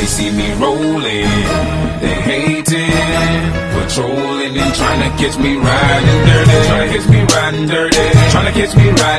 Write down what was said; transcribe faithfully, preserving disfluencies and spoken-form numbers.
they see me rolling, they hating, patrolling and trying to catch me riding dirty, trying to catch me riding dirty, trying to catch me riding